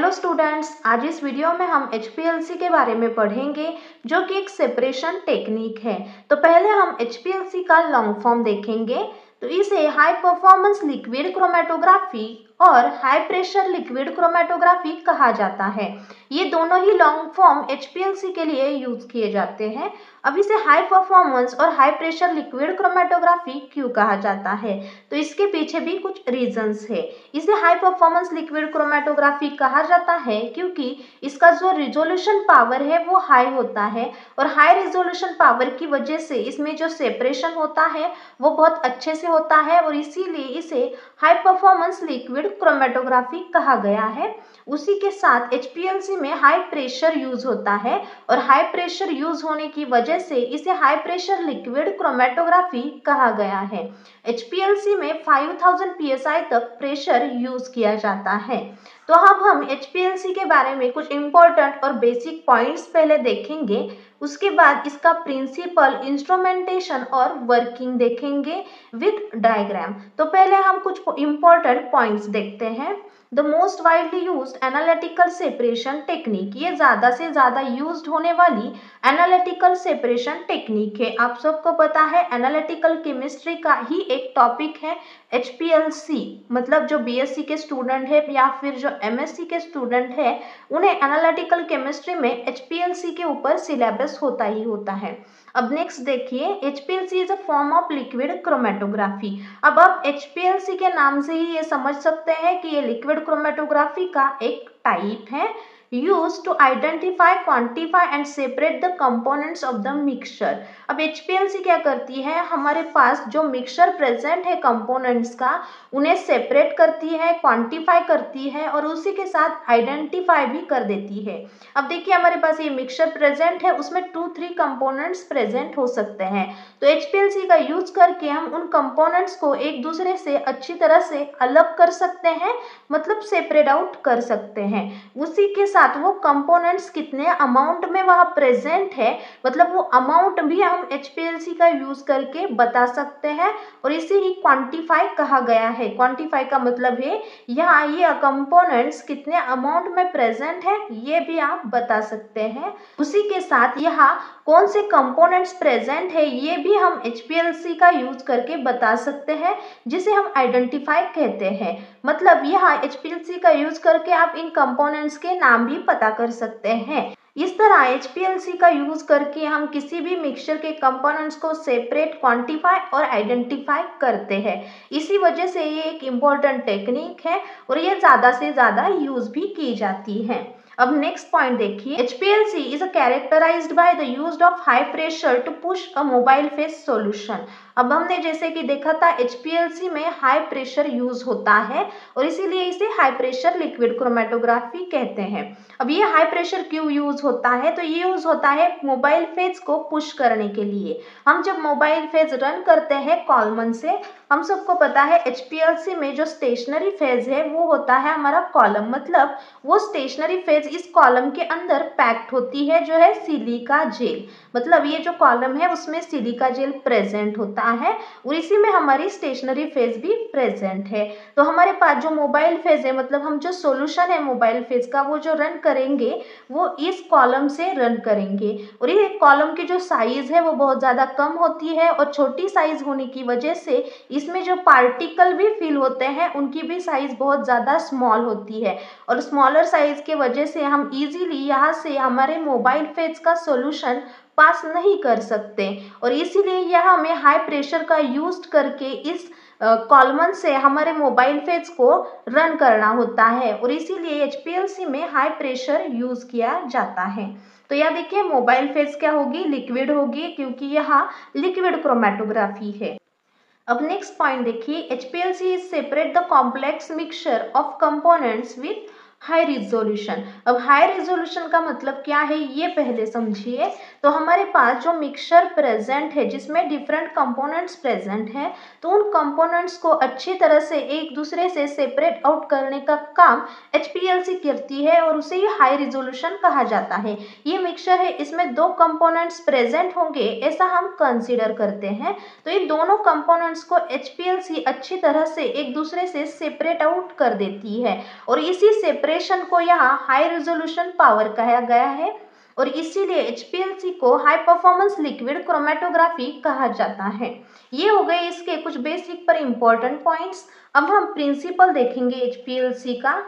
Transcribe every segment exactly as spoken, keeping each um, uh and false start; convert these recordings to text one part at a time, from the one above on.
Hello students, आज इस video में हम एच पी एल सी के बारे में पढ़ेंगे जो कि एक सेपरेशन टेक्निक है। तो पहले हम एच पी एल सी का लॉन्ग फॉर्म देखेंगे। तो इसे हाई परफॉर्मेंस लिक्विड क्रोमेटोग्राफी और हाई प्रेशर लिक्विड क्रोमेटोग्राफी कहा जाता है। ये दोनों ही long form H P L C के लिए यूज किए जाते हैं। अब इसे हाई परफॉर्मेंस और हाई प्रेशर लिक्विड क्रोमेटोग्राफी क्यों कहा जाता है, तो इसके पीछे भी कुछ रीजंस है। इसे हाई परफॉर्मेंस लिक्विड क्रोमेटोग्राफी कहा जाता है क्योंकि इसका जो रिजोल्यूशन पावर है वो हाई होता है और हाई रिजोल्यूशन पावर की वजह से इसमें जो सेपरेशन होता है वो बहुत अच्छे से होता है और इसीलिए इसे हाई परफॉर्मेंस लिक्विड क्रोमेटोग्राफी कहा गया है। उसी के साथ एच पी एल सी में हाई प्रेशर यूज होता है और हाई प्रेशर यूज होने की वजह से इसे हाई प्रेशर लिक्विड क्रोमेटोग्राफी कहा गया है। एच पी एल सी में पाँच हज़ार पी एस आई तक प्रेशर यूज किया जाता है। तो अब हम एच पी एल सी के बारे में कुछ इम्पोर्टेंट और बेसिक पॉइंट्स पहले देखेंगे, उसके बाद इसका प्रिंसिपल, इंस्ट्रूमेंटेशन और वर्किंग देखेंगे विद डायग्राम। तो पहले हम कुछ इम्पोर्टेंट पॉइंट्स देखते हैं। The most widely used analytical separation technique, ये ज़्यादा से ज़्यादा यूज्ड होने वाली एनालिटिकल सेपरेशन टेक्निक है। आप सबको पता है एनालिटिकल केमिस्ट्री का ही एक टॉपिक है एच पी एल सी, मतलब जो बी एस सी के स्टूडेंट है या फिर जो एम एस सी के स्टूडेंट है उन्हें एनालिटिकल केमिस्ट्री में एच पी एल सी के ऊपर सिलेबस होता ही होता है। अब नेक्स्ट देखिए, H P L C is a form of liquid chromatography. अब आप एच पी एल सी के नाम से ही ये समझ सकते हैं कि ये लिक्विड क्रोमेटोग्राफी का एक टाइप है used to identify, quantify and separate the components of the mixture। अब एच पी एल सी क्या करती है, हमारे पास जो मिक्सचर प्रेजेंट है कंपोनेंट्स का उन्हें सेपरेट करती है, क्वांटिफाई करती है और उसी के साथ आइडेंटिफाई भी कर देती है। अब देखिए हमारे पास ये मिक्सचर प्रेजेंट है, उसमें टू थ्री कंपोनेंट्स प्रेजेंट हो सकते हैं। तो एच पी एल सी का यूज करके हम उन कंपोनेंट्स को एक दूसरे से अच्छी तरह से अलग कर सकते हैं, मतलब सेपरेट आउट कर सकते हैं। उसी के साथ वो कंपोनेंट्स कितने अमाउंट में वहां प्रेजेंट है, मतलब वो अमाउंट भी हम एच पी एल सी का यूज करके बता सकते हैं और इसे ही क्वांटिफाई कहा गया है। क्वांटिफाई का मतलब है यहाँ ये कंपोनेंट्स कितने अमाउंट में प्रेजेंट है ये भी आप बता सकते हैं। उसी के साथ यहाँ कौन से कंपोनेंट्स प्रेजेंट है ये भी हम एच पी एल सी का यूज करके बता सकते हैं, जिसे हम आइडेंटिफाई कहते हैं। मतलब यहाँ एच पी एल सी का यूज करके आप इन कंपोनेंट्स के नाम भी पता कर सकते हैं। इस तरह एच पी एल सी का यूज करके हम किसी भी मिक्सचर के कंपोनेंट्स को सेपरेट, क्वांटिफाई और आइडेंटिफाई करते हैं। इसी वजह से ये एक इम्पोर्टेंट टेक्निक है और ये ज्यादा से ज्यादा यूज भी की जाती है। अब नेक्स्ट पॉइंट देखिए, H P L C is characterized by the use of high pressure to push a mobile phase solution. अब हमने जैसे कि देखा था एच पी एल सी में हाई प्रेशर यूज होता है और इसीलिए इसे हाई प्रेशर लिक्विड क्रोमेटोग्राफी कहते हैं। अब ये हाई प्रेशर क्यों यूज होता है, तो ये यूज होता है मोबाइल फेज को पुश करने के लिए। हम जब मोबाइल फेज रन करते हैं कॉलमन से, हम सबको पता है एच पी एल सी में जो स्टेशनरी फेज है वो होता है हमारा कॉलम, मतलब वो स्टेशनरी फेज इस कॉलम के अंदर पैक्ड होती है जो है सिलिका जेल, मतलब ये जो कॉलम है उसमें सिलिका जेल प्रेजेंट होता है और इसी में हमारी स्टेशनरी फेज भी प्रेजेंट है। तो हमारे पास जो मोबाइल फेज है, मतलब हम जो सॉल्यूशन है मोबाइल फेज का वो जो रन करेंगे वो इस कॉलम से रन करेंगे और ये कॉलम की जो साइज है वो बहुत ज़्यादा कम होती है और छोटी साइज होने की वजह से इसमें जो पार्टिकल भी फिल होते हैं उनकी भी साइज बहुत ज़्यादा स्मॉल होती है और स्मॉलर साइज के वजह से हम इजीली यहाँ से हमारे मोबाइल फेज का सॉल्यूशन पास नहीं कर सकते और इसीलिए यहाँ हमें हाई प्रेशर का यूज करके इस कॉलमन से हमारे मोबाइल फेज को रन करना होता है और इसीलिए एच पी एल सी में हाई प्रेशर यूज किया जाता है। तो यहाँ देखिए मोबाइल फेज क्या होगी, लिक्विड होगी, क्योंकि यहाँ लिक्विड क्रोमेटोग्राफी है। अब नेक्स्ट पॉइंट देखिए, H P L C is separate the complex mixture of components with high resolution. अब हाई रिजोल्यूशन का मतलब क्या है ये पहले समझिए। तो हमारे पास जो मिक्सचर प्रेजेंट है जिसमें डिफरेंट कंपोनेंट्स प्रेजेंट हैं, तो उन कंपोनेंट्स को अच्छी तरह से एक दूसरे से सेपरेट आउट करने का काम एच पी एल सी करती है और उसे ही हाई रिजोल्यूशन कहा जाता है। ये मिक्सचर है, इसमें दो कंपोनेंट्स प्रेजेंट होंगे ऐसा हम कंसिडर करते हैं। तो इन दोनों कंपोनेंट्स को एच पी एल सी अच्छी तरह से एक दूसरे से सेपरेट आउट कर देती है और इसी सेपरेट सेपरेशन को यहाँ हाई रेजोल्यूशन पावर कहा गया है और इसीलिए एच पी एल सी को हाई परफॉर्मेंस लिक्विड क्रोमेटोग्राफी कहा जाता है। ये हो गए इसके कुछ बेसिक पर इम्पोर्टेंट पॉइंट्स। अब हम प्रिंसिपल देखेंगे एच पी एल सी का।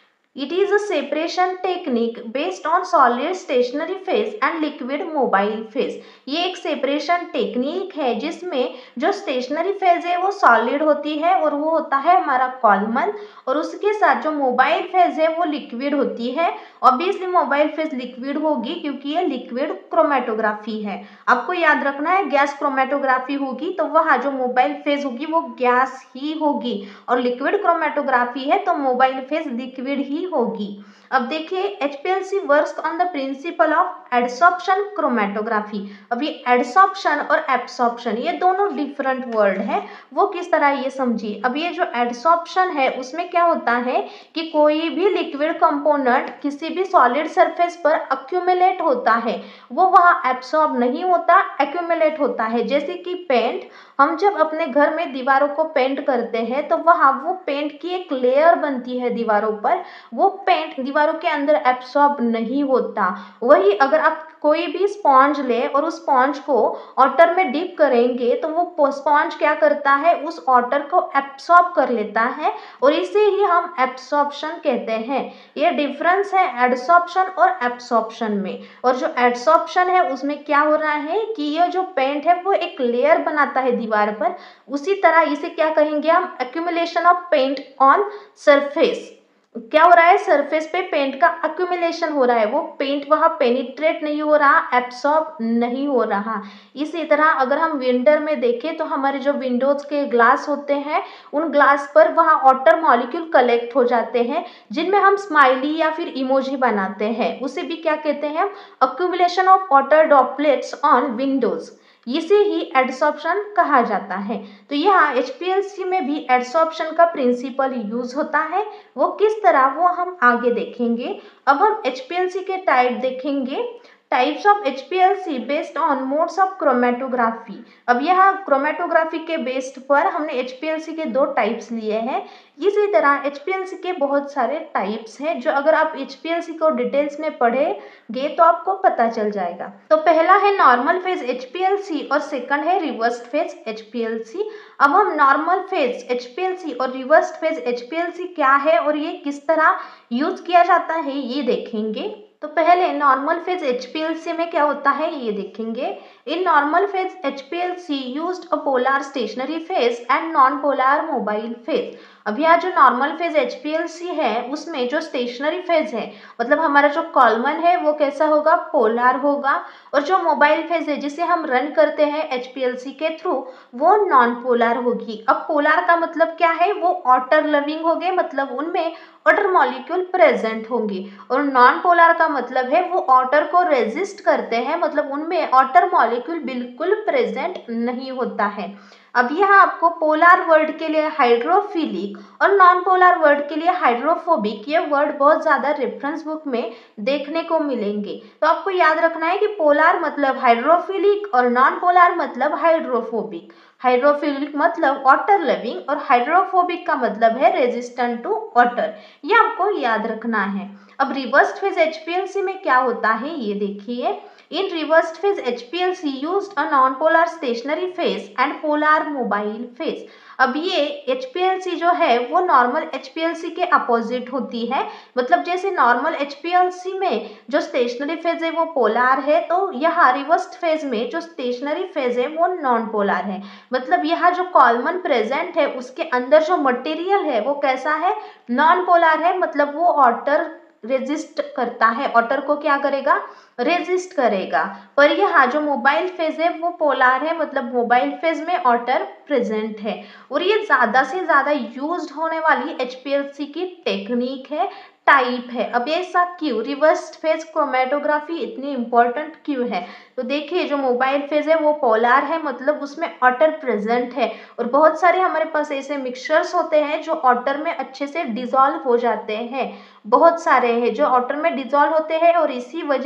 It is a separation technique based on solid stationary phase and liquid mobile phase। ये एक सेपरेशन टेक्निक है जिसमें जो स्टेशनरी फेज है वो सॉलिड होती है और वो होता है हमारा कॉलमन, और उसके साथ जो मोबाइल फेज है वो लिक्विड होती है। ऑब्वियसली मोबाइल फेज लिक्विड होगी क्योंकि ये लिक्विड क्रोमेटोग्राफी है। आपको याद रखना है गैस क्रोमेटोग्राफी होगी तो वहाँ जो मोबाइल फेज होगी वो गैस ही होगी, और लिक्विड क्रोमेटोग्राफी है तो मोबाइल फेज लिक्विड ही होगी। अब देखिए H P L C works on the principle of adsorption chromatography. अब ये एडसॉर्प्शन और एब्सॉर्प्शन ये दोनों डिफरेंट वर्ड है, वो किस तरह ये समझिए। अब ये जो एडसॉर्प्शन है उसमें क्या होता है कि कोई भी लिक्विड कंपोनेंट किसी भी सॉलिड सरफेस पर अक्यूमुलेट होता है, वो वहाँ एब्सॉर्ब नहीं होता, एक्यूमुलेट होता है। जैसे कि पेंट, हम जब अपने घर में दीवारों को पेंट करते हैं तो वहाँ वो पेंट की एक लेयर बनती है दीवारों पर, वो पेंट दीवारों के अंदर एब्सॉर्ब नहीं होता। वही अगर आप कोई भी स्पॉन्ज ले और उस स्पॉन्ज को वाटर में डिप करेंगे तो वो स्पॉन्ज क्या करता है, उस वाटर को एब्सॉर्ब कर लेता है, और इसे ही हम एब्सॉर्प्शन कहते हैं। ये डिफरेंस है एडसॉर्प्शन और एब्सॉर्प्शन में। और जो एडसॉर्प्शन है उसमें क्या हो रहा है कि ये जो पेंट है वो एक लेयर बनाता है दीवार पर, उसी तरह इसे क्या कहेंगे हम, accumulation of paint on surface. क्या हो रहा है, सरफेस पे पेंट का अक्यूमुलेशन हो रहा है, वो पेंट वहाँ पेनिट्रेट नहीं हो रहा, एब्सॉर्ब नहीं हो रहा। इसी तरह अगर हम विंटर में देखें तो हमारे जो विंडोज के ग्लास होते हैं उन ग्लास पर वहाँ वाटर मॉलिक्यूल कलेक्ट हो जाते हैं, जिनमें हम स्माइली या फिर इमोजी बनाते हैं, उसे भी क्या कहते हैं, accumulation of water droplets on windows. इसे ही एडसॉर्प्शन कहा जाता है। तो यहाँ एच पी एल सी में भी एडसॉर्प्शन का प्रिंसिपल यूज होता है, वो किस तरह वो हम आगे देखेंगे। अब हम एच पी एल सी के टाइप देखेंगे। Types of H P L C based on modes of chromatography. अब यहाँ क्रोमेटोग्राफी के बेस्ड पर हमने एच पी एल सी के दो टाइप्स लिए हैं। इसी तरह एच पी एल सी के बहुत सारे टाइप्स हैं जो अगर आप एच पी एल सी को डिटेल्स में पढ़ेंगे तो आपको पता चल जाएगा। तो पहला है normal phase H P L C और सेकंड है reversed phase H P L C. अब हम normal phase H P L C और reversed phase H P L C क्या है और ये किस तरह यूज किया जाता है ये देखेंगे। तो पहले normal phase H P L C में क्या होता है ये देखेंगे। In normal phase H P L C used a polar stationary phase and non polar mobile phase. अब यहाँ जो normal phase H P L C है उसमें जो स्टेशनरी फेज है मतलब हमारा जो कॉलमन है वो कैसा होगा, पोलर होगा, और जो मोबाइल फेज है जिसे हम रन करते हैं एच पी एल सी के थ्रू वो नॉन पोलर होगी। अब पोलर का मतलब क्या है, वो वाटर लविंग हो गए, मतलब उनमें वाटर मॉलिक्यूल प्रेजेंट होंगे, और नॉन पोलर का मतलब है वो वाटर को रेजिस्ट करते हैं, मतलब उनमें वाटर मॉलिक्यूल बिल्कुल प्रेजेंट नहीं होता है। अब यहाँ आपको पोलर वर्ड के लिए हाइड्रोफिलिक और नॉन पोलर वर्ड के लिए हाइड्रोफोबिक ये वर्ड बहुत ज्यादा रेफरेंस बुक में देखने को मिलेंगे। तो आपको याद रखना है कि पोलर मतलब हाइड्रोफिलिक और नॉन पोलर मतलब हाइड्रोफोबिक। हाइड्रोफिलिक मतलब वाटर लविंग और हाइड्रोफोबिक का मतलब है रेजिस्टेंट टू वाटर, ये आपको याद रखना है। अब reversed phase H P L C में क्या होता है ये देखिए। In reversed phase H P L C used a non polar stationary phase and polar mobile phase. अब ये एच पी एल सी जो है वो normal H P L C के अपोजिट होती है, मतलब जैसे normal H P L C में जो स्टेशनरी फेज है वो पोलर है, तो यहाँ रिवर्स्ड फेज में जो स्टेशनरी फेज है वो नॉन पोलर है। मतलब यहाँ जो कॉलमन प्रेजेंट है उसके अंदर जो मटेरियल है वो कैसा है, नॉन पोलर है, मतलब वो वाटर रेजिस्ट करता है, वाटर को क्या करेगा, रेजिस्ट करेगा। पर यहाँ जो मोबाइल फेज है वो पोलर है, मतलब मोबाइल फेज में वाटर प्रेजेंट है, और ये ज्यादा से ज्यादा यूज्ड होने वाली एच पी एल सी की टेक्निक है, टाइप है। अब ऐसा क्यों, रिवर्स्ड फेज क्रोमेटोग्राफी इतनी इंपॉर्टेंट क्यों है, तो देखिए जो मोबाइल फेज है वो पोलर है, मतलब उसमें वाटर प्रेजेंट है, और बहुत सारे हमारे पास ऐसे मिक्सचर्स होते हैं जो वाटर में अच्छे से डिजॉल्व हो जाते हैं, बहुत सारे हैं जो वाटर में डिजॉल्व होते हैं, और इसी वजह से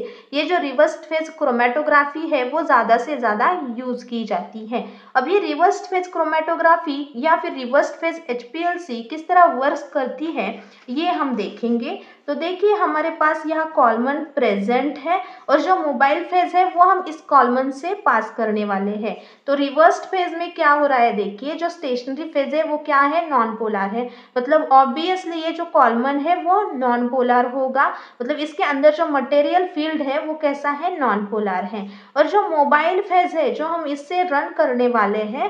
ये जो रिवर्स्ड फेज क्रोमेटोग्राफी है वो ज़्यादा से ज़्यादा यूज़ की जाती है। अब ये रिवर्स्ड फेज क्रोमेटोग्राफी या फिर reversed phase H P L C किस तरह वर्क करती है ये हम देखेंगे। तो देखिए हमारे पास यहाँ कॉलमन प्रेजेंट है और जो मोबाइल फेज है वो हम इस कॉलमन से पास करने वाले हैं। तो रिवर्स्ड फेज में क्या हो रहा है, देखिए जो स्टेशनरी फेज है वो क्या है, नॉन पोलर है। मतलब ऑब्वियसली ये जो कॉलमन है वो नॉन पोलर होगा, मतलब इसके अंदर जो मटेरियल फील्ड है वो कैसा है, नॉन पोलर है। और जो मोबाइल फेज है जो हम इससे रन करने वाले हैं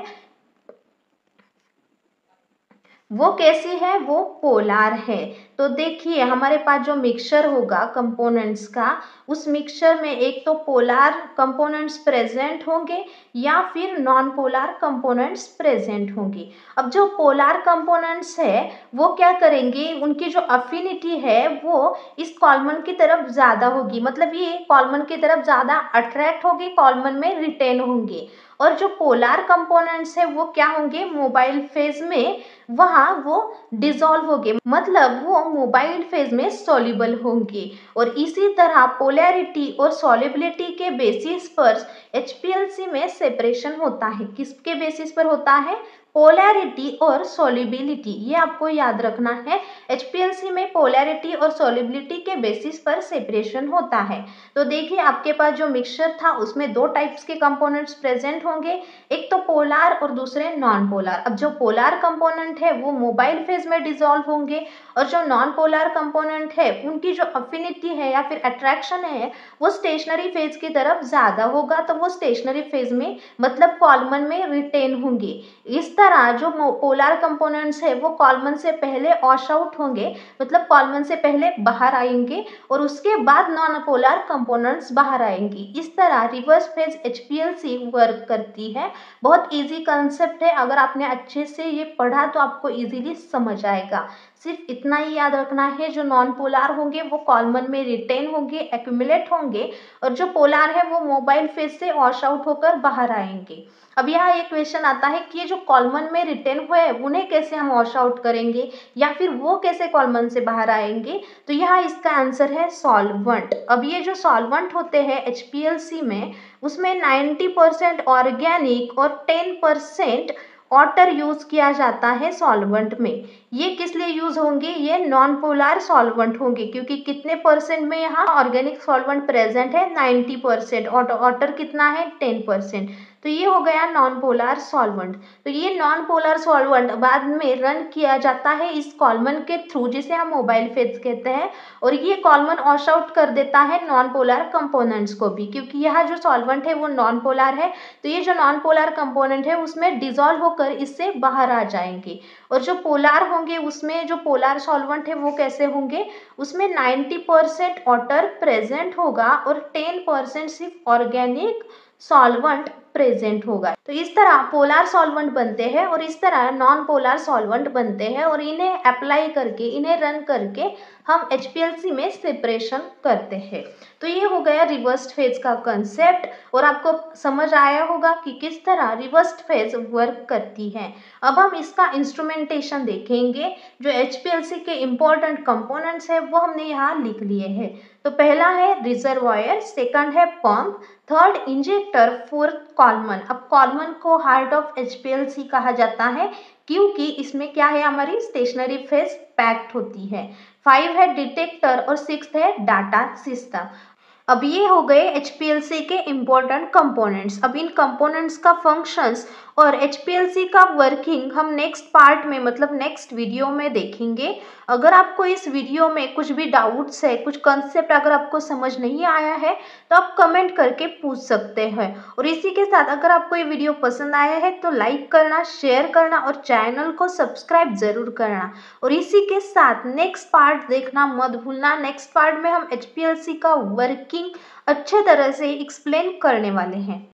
वो कैसी है, वो पोलार है। तो देखिए हमारे पास जो मिक्सचर होगा कंपोनेंट्स का, उस मिक्सचर में एक तो पोलार कंपोनेंट्स प्रेजेंट होंगे या फिर नॉन पोलार कंपोनेंट्स प्रेजेंट होंगे। अब जो पोलार कंपोनेंट्स है वो क्या करेंगे, उनकी जो अफिनिटी है वो इस कॉलमन की तरफ ज़्यादा होगी, मतलब ये कॉलमन की तरफ ज़्यादा अट्रैक्ट होगी, कॉलमन में रिटेन होंगे। और जो पोलार कंपोनेंट्स है वो क्या होंगे, मोबाइल फेज में वहाँ वो डिसॉल्व होंगे, मतलब वो मोबाइल फेज में सॉल्युबल होंगे। और इसी तरह पोलैरिटी और सॉल्युबिलिटी के बेसिस पर एच पी एल सी में सेपरेशन होता है। किसके बेसिस पर होता है, पोलैरिटी और सॉल्युबिलिटी, ये आपको याद रखना है। एच पी एल सी में पोलैरिटी और सॉल्युबिलिटी के बेसिस पर सेपरेशन होता है। तो देखिए आपके पास जो मिक्सचर था उसमें दो टाइप्स के कंपोनेंट्स प्रेजेंट होंगे, एक तो पोलार और दूसरे नॉन पोलार। अब जो पोलार कंपोनेंट है वो मोबाइल फेज में डिसॉल्व होंगे और जो नॉन पोलार कंपोनेंट है उनकी जो अफिनिटी है या फिर अट्रैक्शन है वो स्टेशनरी फेज की तरफ ज़्यादा होगा, तो वो स्टेशनरी फेज में मतलब कॉलमन में रिटेन होंगे। इस तरह जो पोलार कंपोनेंट्स है वो कॉलमन से पहले वॉश आउट होंगे, मतलब कॉलमन से पहले बाहर आएंगे और उसके बाद नॉन पोलार कंपोनेंट्स बाहर आएंगी। इस तरह reverse phase H P L C work करती है। बहुत इजी कंसेप्ट है, अगर आपने अच्छे से ये पढ़ा तो आपको इजीली समझ आएगा। सिर्फ इतना ही याद रखना है, जो नॉन पोलार होंगे वो कॉलमन में रिटेन होंगे, एक्यूमुलेट होंगे, और जो पोलार है वो मोबाइल फेज से वॉश आउट होकर बाहर आएंगे। अब यहाँ एक क्वेश्चन आता है कि ये जो कॉलमन में रिटेन हुए हैं उन्हें कैसे हम वॉश आउट करेंगे या फिर वो कैसे कॉलमन से बाहर आएंगे। तो यहाँ इसका आंसर है सॉल्वेंट। अब ये जो सॉल्वेंट होते हैं एच पी एल सी में, उसमें नाइन्टी परसेंट ऑर्गेनिक और टेन परसेंट वाटर यूज किया जाता है सॉल्वेंट में। ये किस लिए यूज होंगे, ये नॉन पोलर सॉल्वेंट होंगे, क्योंकि कितने परसेंट में यहाँ ऑर्गेनिक सॉल्वेंट प्रेजेंट है, नाइन्टी परसेंट, और वाटर कितना है, टेन परसेंट। तो ये हो गया नॉन पोलर सॉल्वेंट। तो ये नॉन पोलर सॉल्वेंट बाद में रन किया जाता है इस कॉलमन के थ्रू, जिसे हम मोबाइल फेज कहते हैं, और ये कॉलमन वॉश आउट कर देता है नॉन पोलर कंपोनेंट्स को भी, क्योंकि यहाँ जो सॉल्वेंट है वो नॉन पोलर है। तो ये जो नॉन पोलर कंपोनेंट है उसमें डिसॉल्व होकर इससे बाहर आ जाएंगे। और जो पोलर होंगे उसमें जो पोलर सॉल्वेंट है वो कैसे होंगे, उसमें नाइन्टी परसेंट वाटर प्रेजेंट होगा और टेन परसेंट सिर्फ ऑर्गेनिक सॉल्वेंट प्रेजेंट होगा। तो इस तरह पोलर सॉल्वेंट बनते हैं और इस तरह नॉन पोलर सॉल्वेंट बनते हैं, और इन्हें अप्लाई करके, इन्हें रन करके हम एच पी एल सी में सेपरेशन करते हैं। तो ये हो गया रिवर्स्ड फेज का कंसेप्ट, और आपको समझ आया होगा कि किस तरह रिवर्स्ड फेज वर्क करती है। अब हम इसका इंस्ट्रूमेंटेशन देखेंगे। जो एच पी एल सी के इम्पोर्टेंट कंपोनेंट्स है वो हमने यहाँ लिख लिए हैं। तो पहला है रिजर्वायर, सेकंड है pump, third injector, fourth column. अब कॉलमन को heart of H P L C कहा जाता है क्योंकि इसमें क्या है, हमारी स्टेशनरी फेज पैक्ड होती है। फाइव है डिटेक्टर और सिक्स है डाटा सिस्टम। अब ये हो गए एच पी एल सी के इम्पोर्टेंट कंपोनेंट्स। अब इन कंपोनेंट्स का फंक्शंस और एच पी एल सी का वर्किंग हम नेक्स्ट पार्ट में, मतलब नेक्स्ट वीडियो में देखेंगे। अगर आपको इस वीडियो में कुछ भी डाउट्स है, कुछ कंसेप्ट अगर आपको समझ नहीं आया है तो आप कमेंट करके पूछ सकते हैं। और इसी के साथ अगर आपको ये वीडियो पसंद आया है तो लाइक करना, शेयर करना और चैनल को सब्सक्राइब जरूर करना। और इसी के साथ नेक्स्ट पार्ट देखना मत भूलना। नेक्स्ट पार्ट में हम एच पी एल सी का वर्किंग अच्छे तरह से एक्सप्लेन करने वाले हैं।